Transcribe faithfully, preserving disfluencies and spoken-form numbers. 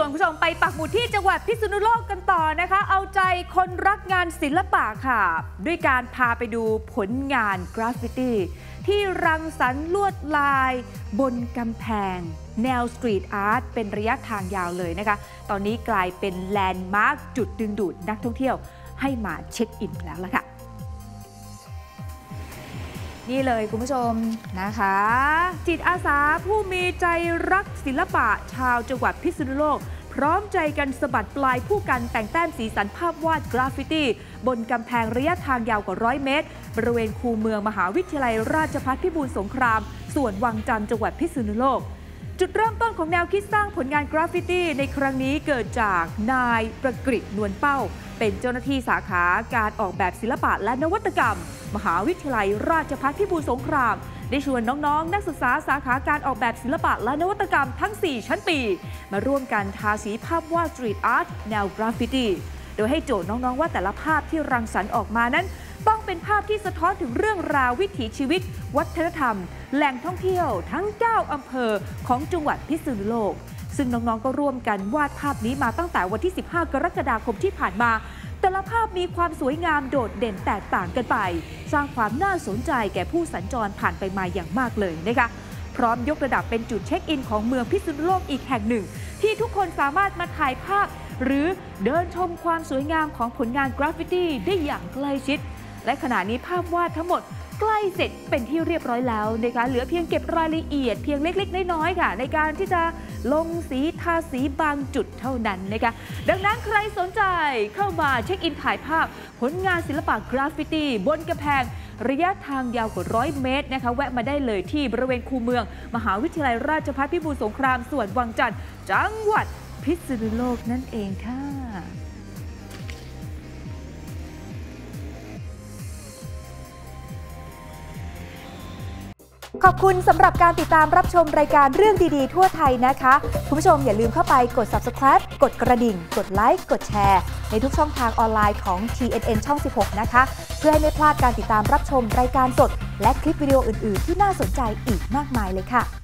คุณผู้ชมไปปักหมุดที่จังหวัดพิษณุโลกกันต่อนะคะเอาใจคนรักงานศิลปะค่ะด้วยการพาไปดูผลงานกราฟฟิตี้ที่รังสรรค์ลวดลายบนกำแพงแนวสตรีทอาร์ตเป็นระยะทางยาวเลยนะคะตอนนี้กลายเป็นแลนด์มาร์คจุดดึงดูดนักท่องเที่ยวให้มาเช็คอินแล้วล่ะค่ะนี่เลยคุณผู้ชมนะคะจิตอาสาผู้มีใจรักศิลปะชาวจังหวัดพิษณุโลกพร้อมใจกันสะบัดปลายผู้กันแต่งแต้มสีสันภาพวาดกราฟฟิตี้บนกำแพงระยะทางยาวกว่าร้อยเมตรบริเวณคูเมืองมหาวิทยาลัยราชภัฏพิบูลสงครามส่วนวังจันทร์จังหวัดพิษณุโลกจุดเริ่มต้นของแนวคิดสร้างผลงานกราฟฟิตี้ในครั้งนี้เกิดจากนายประกฤษนวลเป้าเป็นเจ้าหน้าที่สาขาการออกแบบศิลปะและนวัตกรรมมหาวิทยาลัยราชภัฏพิบูลสงครามได้ชวนน้องๆนักศึกษาสาขาการออกแบบศิลปะและนวัตกรรมทั้งสี่ชั้นปีมาร่วมกันทาสีภาพวาดสตรีทอาร์ตแนวกราฟฟิตี้โดยให้โจทย์น้องๆว่าแต่ละภาพที่รังสรรค์ออกมานั้นต้องเป็นภาพที่สะท้อนถึงเรื่องราววิถีชีวิตวัฒนธรรมแหล่งท่องเที่ยวทั้งเก้าอำเภอของจังหวัดพิษณุโลกซึ่งน้องๆก็ร่วมกันวาดภาพนี้มาตั้งแต่วันที่สิบห้ากรกฎาคมที่ผ่านมาแต่ละภาพมีความสวยงามโดดเด่นแตกต่างกันไปสร้างความน่าสนใจแก่ผู้สัญจรผ่านไปมาอย่างมากเลยนะคะพร้อมยกระดับเป็นจุดเช็คอินของเมืองพิษณุโลกอีกแห่งหนึ่งที่ทุกคนสามารถมาถ่ายภาพหรือเดินชมความสวยงามของผลงานกราฟฟิตี้ได้อย่างใกล้ชิดและขณะนี้ภาพวาดทั้งหมดใกล้เสร็จเป็นที่เรียบร้อยแล้วนะคะเหลือเพียงเก็บรายละเอียดเพียงเล็กๆน้อยๆค่ะในการที่จะลงสีทาสีบางจุดเท่านั้นนะคะดังนั้นใครสนใจเข้ามาเช็คอินถ่ายภาพผลงานศิลปะกราฟฟิตี้บนกำแพงระยะทางยาวกว่าร้อยเมตรนะคะแวะมาได้เลยที่บริเวณคูเมืองมหาวิทยาลัยราชภัฏพิบูลสงครามส่วนวังจันทร์จังหวัดพิษณุโลกนั่นเองค่ะขอบคุณสำหรับการติดตามรับชมรายการเรื่องดีๆทั่วไทยนะคะคุณผู้ชมอย่าลืมเข้าไปกด ซับสไครบ์ กดกระดิ่งกดไลค์กดแชร์ในทุกช่องทางออนไลน์ของ ที เอ็น เอ็น ช่อง สิบหก นะคะเพื่อให้ไม่พลาดการติดตามรับชมรายการสดและคลิปวิดีโออื่นๆที่น่าสนใจอีกมากมายเลยค่ะ